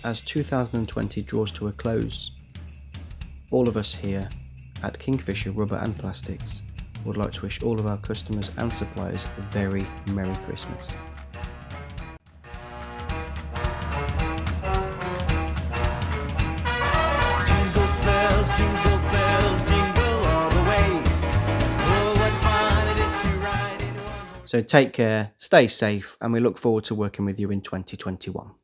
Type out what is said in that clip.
as 2020 draws to a close, all of us here at Kingfisher Rubber and Plastics would like to wish all of our customers and suppliers a very Merry Christmas. Jingle bells, jingle all the way. Oh, what fun it is to ride in one. So take care, stay safe, and we look forward to working with you in 2021.